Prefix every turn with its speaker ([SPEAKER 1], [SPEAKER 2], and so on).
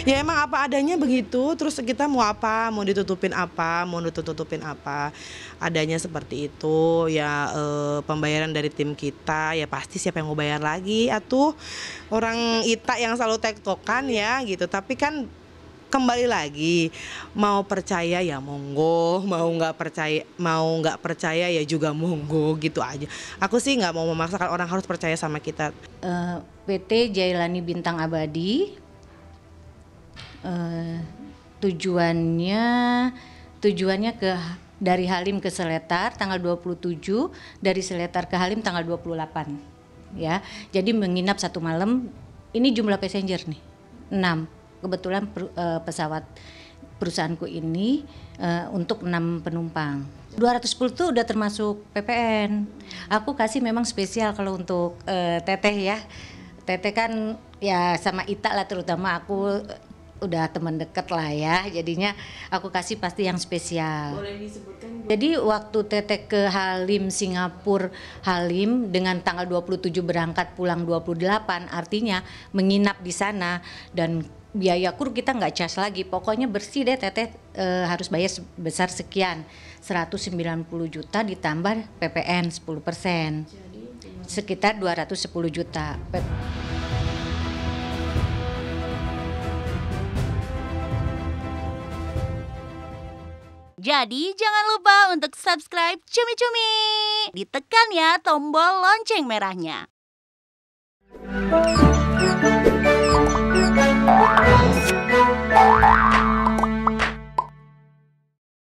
[SPEAKER 1] Ya emang apa adanya begitu, terus kita mau apa, mau ditutupin apa, adanya seperti itu. Ya, pembayaran dari tim kita, ya pasti siapa yang mau bayar lagi atuh, orang Ita yang selalu tektokan ya gitu. Tapi kan kembali lagi, mau percaya ya monggo, mau nggak percaya ya juga monggo, gitu aja. Aku sih nggak mau memaksakan orang harus percaya sama kita.
[SPEAKER 2] PT Jailani Bintang Abadi, tujuannya dari Halim ke Seletar tanggal 27, dari Seletar ke Halim tanggal 28 ya. Jadi menginap 1 malam. Ini jumlah passenger nih 6. Kebetulan pesawat perusahaanku ini untuk 6 penumpang. 210 itu udah termasuk PPN. Aku kasih memang spesial kalau untuk Teteh ya. Teteh kan ya sama Ita lah, terutama aku udah teman dekat lah ya, jadinya aku kasih pasti yang spesial.
[SPEAKER 1] Boleh disebutkan?
[SPEAKER 2] Jadi waktu Teteh ke Halim Singapura, Halim dengan tanggal 27 berangkat, pulang 28, artinya menginap di sana, dan biaya kur kita nggak cas lagi, pokoknya bersih deh Teteh, harus bayar sebesar sekian, 190 juta ditambah PPN 10%, sekitar 210 juta.
[SPEAKER 3] Jadi jangan lupa untuk subscribe Cumi Cumi. Ditekan ya tombol lonceng merahnya.